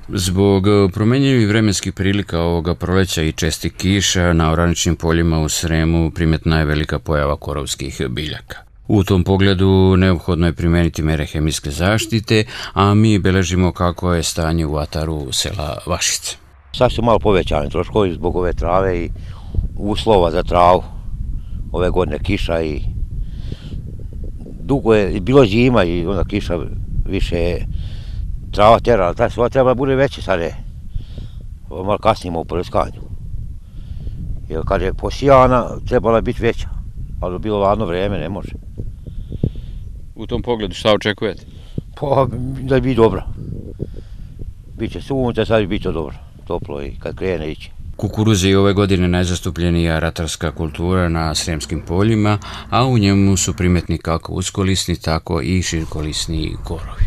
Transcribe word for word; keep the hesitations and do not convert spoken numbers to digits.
Zbog promenjivih vremenskih prilika ovoga proleća i čestih kiša na oraničnim poljima u Sremu primjetna je velika pojava korovskih biljaka. U tom pogledu neophodno je primijeniti mere hemijske zaštite, a mi beležimo kako je stanje u ataru sela Vašice. Sad su malo povećani troškovi zbog ove trave i uslova za travu. Ove godine kiša i dugo je bilo zima i onda kiša više je trava tjera, ali ta sva treba da bude veće sad je. Malo kasnimo u prskanju. Jer kad je posijana trebala je biti veća, ali bilo ladno vrijeme ne može. U tom pogledu šta očekujete? Pa da je biti dobro. Biće sunce, sad bi to dobro, toplo i kad krene ići. Kukuruz je ove godine najzastupljenija ratarska kultura na sremskim poljima, a u njemu su primjetni kako uskolisni, tako i širkolisni korovi.